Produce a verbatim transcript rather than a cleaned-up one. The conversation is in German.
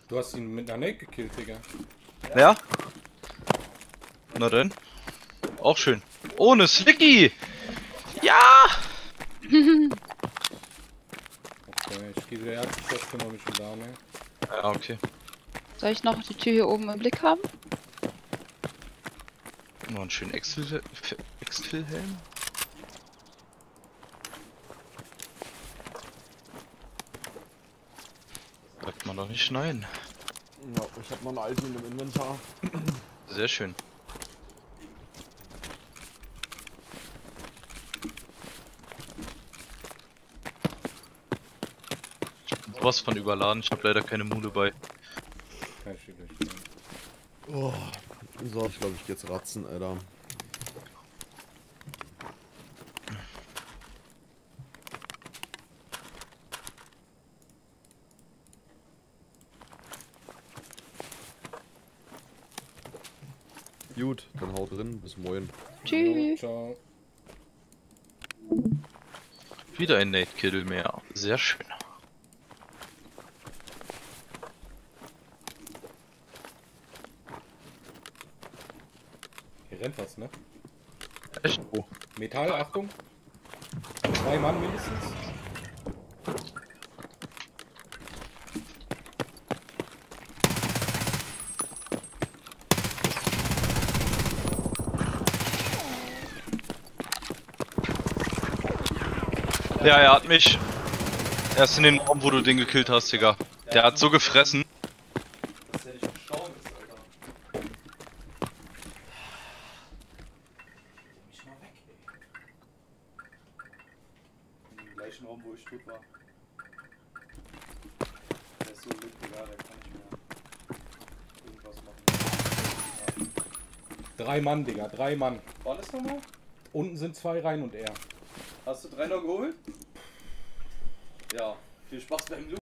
Du hast ihn mit einer Nate gekillt, Digga. Ja? Na denn? Auch schön. Ohne Slicky! Ja! Okay, ich gehe wieder Erdgeschoss, kümmere mich um Dame. Ja, okay. Soll ich noch die Tür hier oben im Blick haben? Noch einen schönen Exfil- Exfil-Helm. Sagt man doch nicht nein. Ja, ich hab noch einen alten im Inventar. Sehr schön. Was von überladen, ich habe leider keine Mule bei. Kann ich dir gleich sagen. Oh. So, ich glaube, ich geh jetzt ratzen, Alter. Gut, dann haut drin, bis morgen. Tschüss. Jo, ciao. Wieder ein Nate Kill mehr. Sehr schön. Hier rennt was, ne? Echt? Oh. Metall, Achtung. Zwei Mann mindestens. Ja, er hat mich. Er ist in den Raum, wo du den gekillt hast, Digga. Der hat so gefressen. Dass der nicht gestorben ist, Alter. Mich mal weg, ey. Im gleichen Raum, wo ich tot war. Der ist so lit, Digga, der kann nicht mehr irgendwas machen. Drei Mann, Digga, drei Mann. War das nochmal? Unten sind zwei rein und er. Hast du drei noch geholt? Ja, viel Spaß beim Loot.